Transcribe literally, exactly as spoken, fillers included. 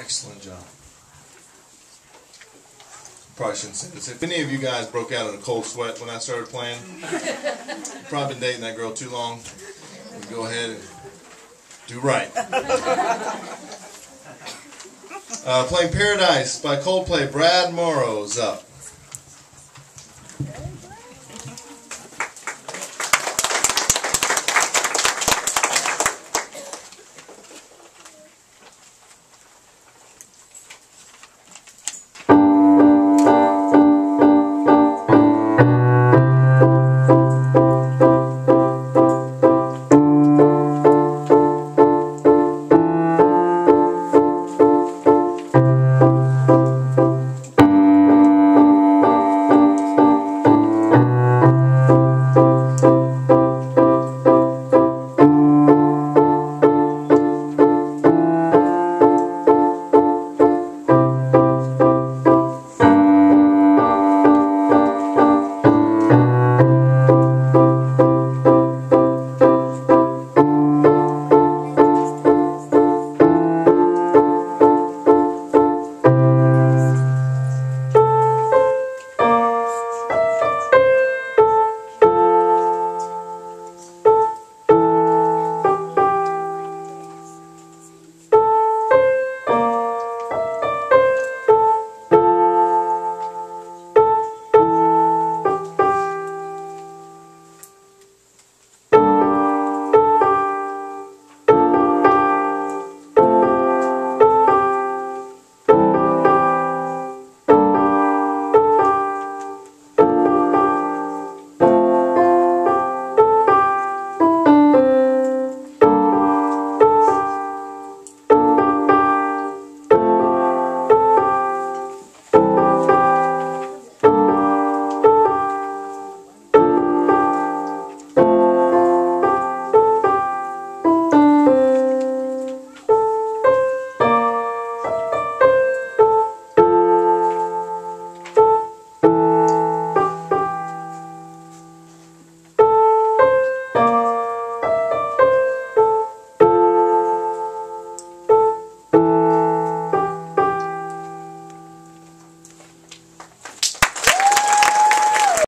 Excellent job. Probably shouldn't say this. If any of you guys broke out in a cold sweat when I started playing, probably been dating that girl too long, go ahead and do right. Uh, playing Paradise by Coldplay, Brad Morrow's up.